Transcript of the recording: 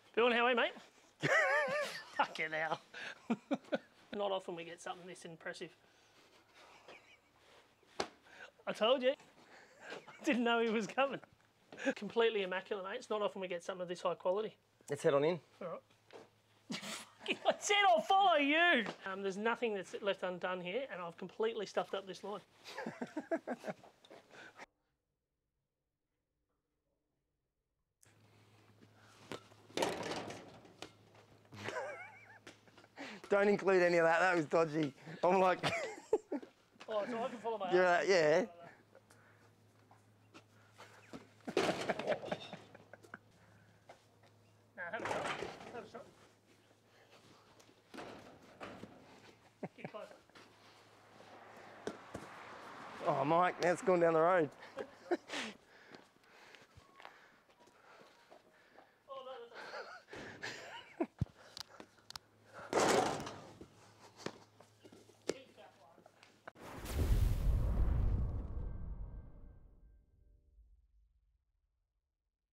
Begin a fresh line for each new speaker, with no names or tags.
Bill, how are you, mate? Fucking hell. Not often we get something this impressive. I told you. I didn't know he was coming. Completely immaculate, mate. It's not often we get something of this high quality.
Let's head on in.
All right. I said I'll follow you. There's nothing that's left undone here, and I've completely stuffed up this line.
Don't include any of that. That was dodgy. I'm like...
Oh, so I can follow my
yeah, yeah.
Now, have a shot. Have a shot. Get closer.
Oh, Mike, now it's gone down the road.